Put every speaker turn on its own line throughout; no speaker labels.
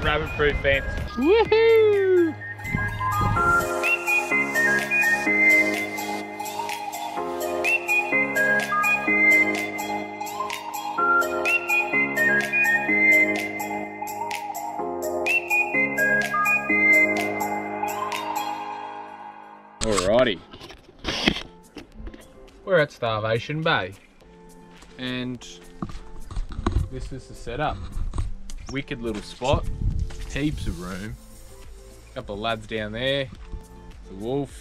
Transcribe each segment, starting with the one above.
rabbit-proof fence.
Woohoo!
Alrighty, we're at Starvation Bay, and this is the setup. Wicked little spot, heaps of room. Couple of lads down there, the wolf.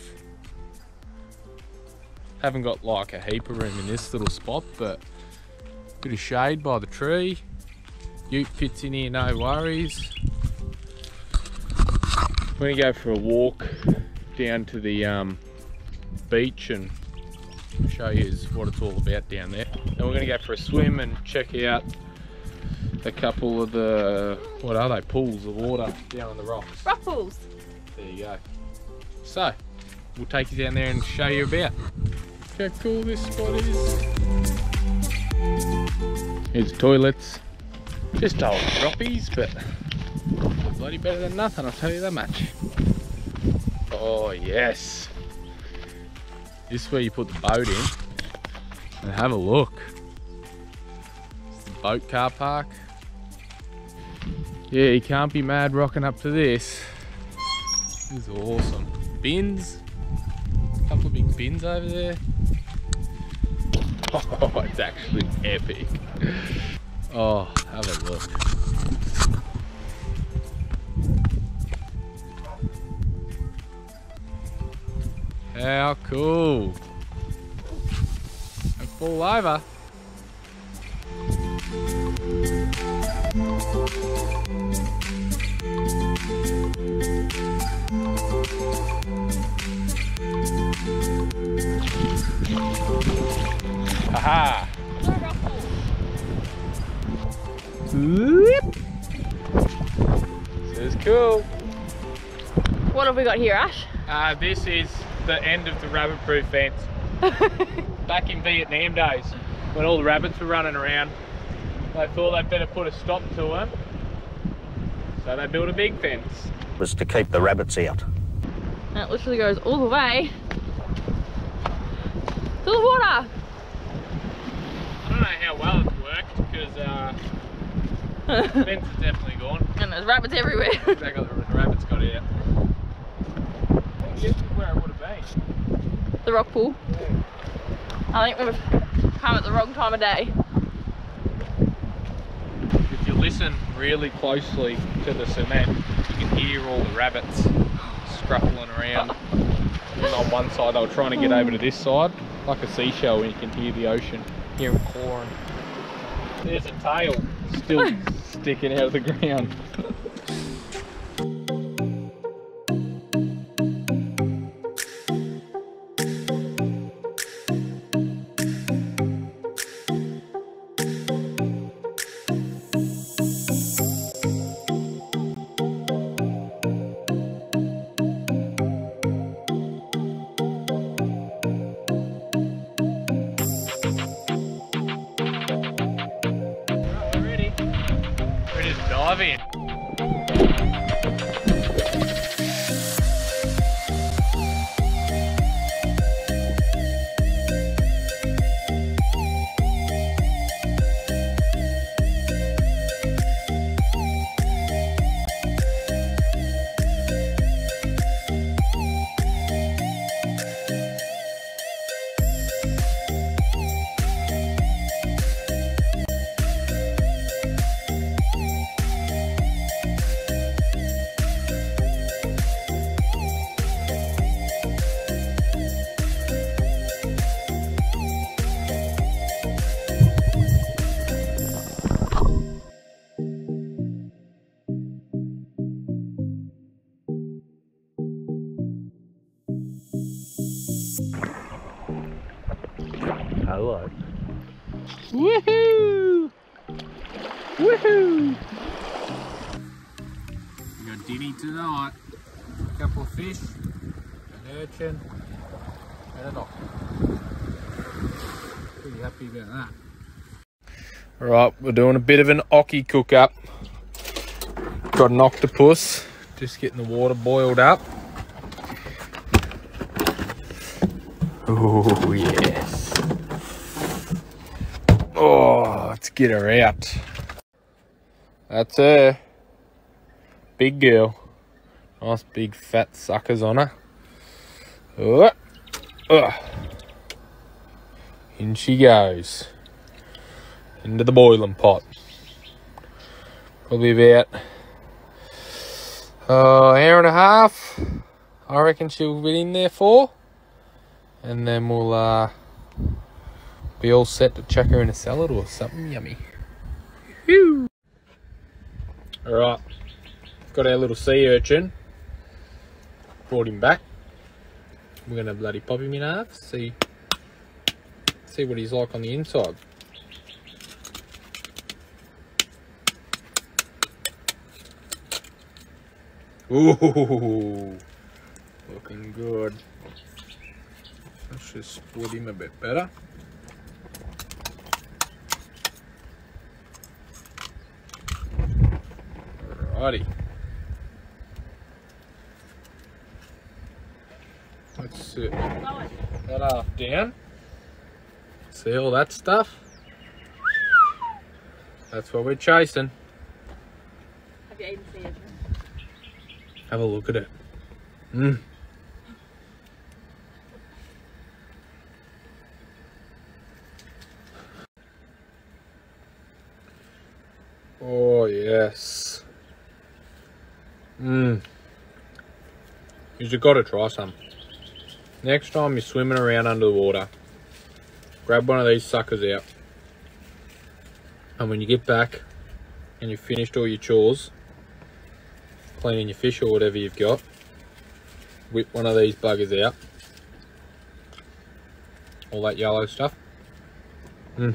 Haven't got like a heap of room in this little spot, but bit of shade by the tree. Ute fits in here, no worries. We're gonna go for a walk down to the beach and show you what it's all about down there. And we're going to go for a swim and check out a couple of the, what are they, pools of water down on the rocks.
Rock pools.
There you go. So, we'll take you down there and show you about how cool this spot is. Here's the toilets. Just old droppies, but bloody better than nothing, I'll tell you that much. Oh yes, this is where you put the boat in, and have a look. It's the boat car park. Yeah, you can't be mad rocking up to this. This is awesome. Bins, a couple of big bins over there. Oh, it's actually epic. Oh, have a look. How cool. And fall over. Haha. Whoop. This is cool.
What have we got here, Ash?
This is the end of the rabbit-proof fence. Back in Vietnam days, when all the rabbits were running around, they thought they'd better put a stop to them, so they built a big fence.
It was to keep the rabbits out.
And it literally goes all the way to the water.
I don't know how well it's worked, because the fence is definitely gone.
And there's rabbits everywhere.
Exactly, the rabbits got out. This is where I would have been.
The rock pool.
Yeah.
I think we've come at the wrong time of day.
If you listen really closely to the cement, you can hear all the rabbits scruffling around. And on one side, they were trying to get over to this side, like a seashell, where you can hear the ocean, hear them clawing. There's a tail still sticking out of the ground. Ready to dive in.
Hello.
Woohoo! Woohoo! We got dinner tonight. A couple of fish, an urchin, and an octopus. Pretty happy about that. Alright, we're doing a bit of an ockie cook up. Got an octopus, just getting the water boiled up. Oh yes. Oh, let's get her out. That's her. Big girl. Nice big fat suckers on her. Oh. Oh. In she goes. Into the boiling pot. Probably about hour and a half. I reckon she'll be in there for. And then we'll be all set to chuck her in a salad or something yummy. Whew. Alright, got our little sea urchin. Brought him back. We're gonna bloody pop him in half, see what he's like on the inside. Ooh, looking good. Let's just split him a bit better. Alrighty. Let's sit that half down. See all that stuff? That's what we're chasing.
Have you eaten sea urchin?
Have a look at it. Mmm. Oh yes. Mmm. You've got to try some. Next time you're swimming around under the water, grab one of these suckers out. And when you get back and you've finished all your chores, cleaning your fish or whatever you've got, whip one of these buggers out. All that yellow stuff. Mmm.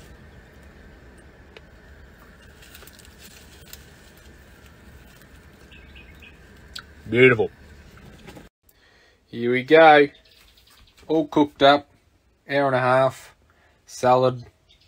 Beautiful. Here we go. All cooked up. Hour and a half. Salad.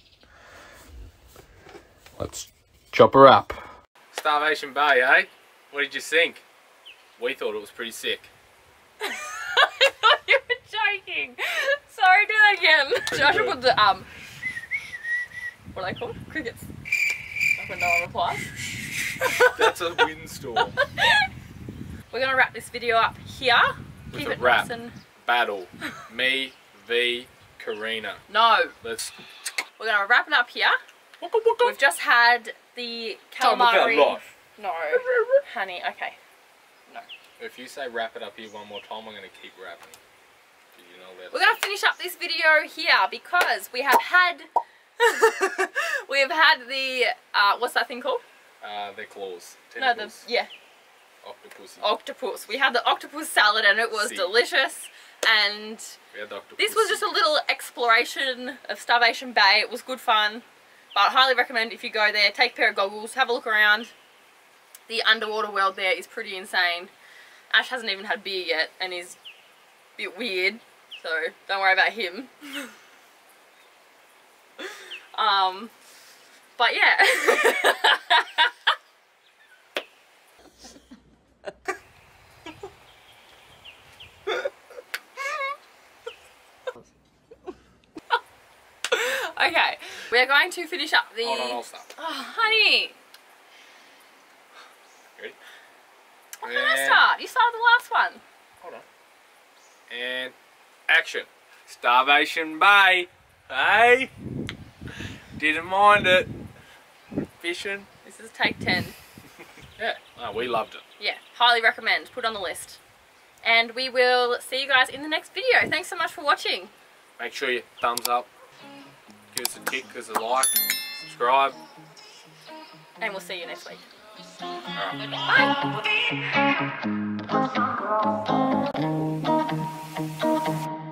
Let's chop her up. Starvation Bay, eh? What did you think? We thought it was pretty sick.
I thought you were joking. Sorry, do that again. Joshua put the what are they called? Crickets. Like when no one replies.
That's a windstorm.
We're gonna wrap this video up here.
With
Keep
a
it
rap
nice and...
battle. Me v Karina.
No.
We're
gonna wrap it up here. We've just had the calamari. No, honey. Okay. No.
If you say wrap it up here one more time, I'm gonna keep rapping. You know that.
We're gonna finish up this video here because we have had we have had the what's that thing called?
Their claws.
Tentacles. No,
Octopus.
Octopus. We had the octopus salad and it was delicious. And this was just a little exploration of Starvation Bay. It was good fun. But I highly recommend if you go there, take a pair of goggles, have a look around. The underwater world there is pretty insane. Ash hasn't even had beer yet and is a bit weird. So don't worry about him. But yeah. Okay, we're going to finish up the...
Hold on, I'll stop.
Oh, honey.
Ready?
When did I start? You started the last one.
Hold on. And action. Starvation Bay. Hey? Didn't mind it. Fishing.
This is take 10.
Yeah. Oh, we loved it.
Yeah, highly recommend. Put it on the list. And we will see you guys in the next video. Thanks so much for watching.
Make sure you thumbs up. Give us a tick, give us a like, subscribe.
And we'll see you next week.
Alright.
Bye.